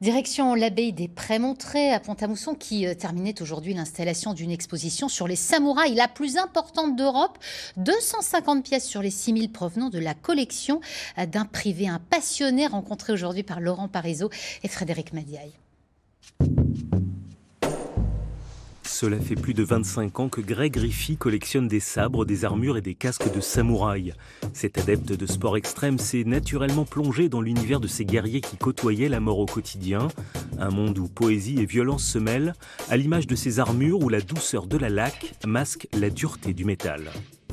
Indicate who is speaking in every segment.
Speaker 1: Direction l'abbaye des Prémontrés à Pont-à-Mousson qui terminait aujourd'hui l'installation d'une exposition sur les samouraïs, la plus importante d'Europe. 250 pièces sur les 6000 provenant de la collection d'un privé, un passionné rencontré aujourd'hui par Laurent Parisot et Frédéric Madiaye.
Speaker 2: Cela fait plus de 25 ans que Greg Riffy collectionne des sabres, des armures et des casques de samouraï. Cet adepte de sport extrême s'est naturellement plongé dans l'univers de ces guerriers qui côtoyaient la mort au quotidien. Un monde où poésie et violence se mêlent, à l'image de ces armures où la douceur de la laque masque la dureté du métal.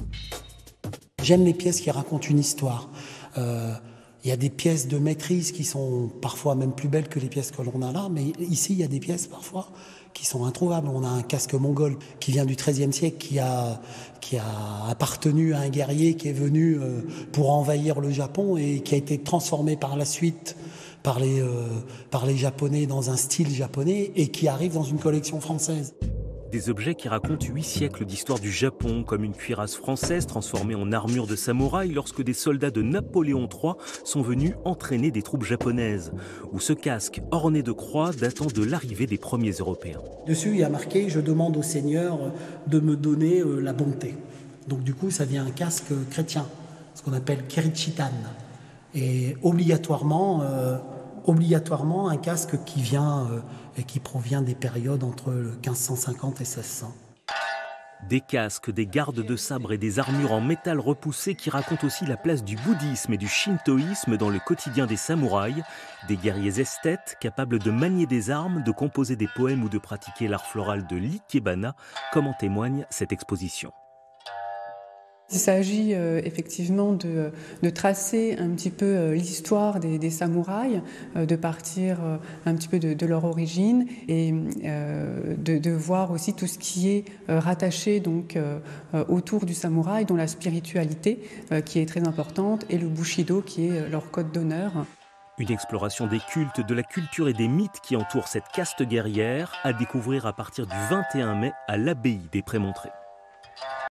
Speaker 3: J'aime les pièces qui racontent une histoire. Il y a des pièces de maîtrise qui sont parfois même plus belles que les pièces que l'on a là, mais ici il y a des pièces parfois qui sont introuvables. On a un casque mongol qui vient du XIIIe siècle, qui a appartenu à un guerrier qui est venu pour envahir le Japon et qui a été transformé par la suite par les Japonais dans un style japonais et qui arrive dans une collection française.
Speaker 2: Des objets qui racontent 8 siècles d'histoire du Japon, comme une cuirasse française transformée en armure de samouraï lorsque des soldats de Napoléon III sont venus entraîner des troupes japonaises, ou ce casque orné de croix datant de l'arrivée des premiers Européens.
Speaker 3: Dessus, il y a marqué « Je demande au Seigneur de me donner la bonté ». Donc du coup, ça devient un casque chrétien, ce qu'on appelle Kerichitan. Et obligatoirement un casque qui vient et qui provient des périodes entre 1550 et 1600.
Speaker 2: Des casques, des gardes de sabre et des armures en métal repoussé qui racontent aussi la place du bouddhisme et du shintoïsme dans le quotidien des samouraïs, des guerriers esthètes capables de manier des armes, de composer des poèmes ou de pratiquer l'art floral de l'ikebana, comme en témoigne cette exposition.
Speaker 4: Il s'agit effectivement de tracer un petit peu l'histoire des samouraïs, de partir un petit peu de leur origine et de voir aussi tout ce qui est rattaché donc, autour du samouraï, dont la spiritualité qui est très importante et le bushido qui est leur code d'honneur.
Speaker 2: Une exploration des cultes, de la culture et des mythes qui entourent cette caste guerrière à découvrir à partir du 21 mai à l'abbaye des Prémontrés.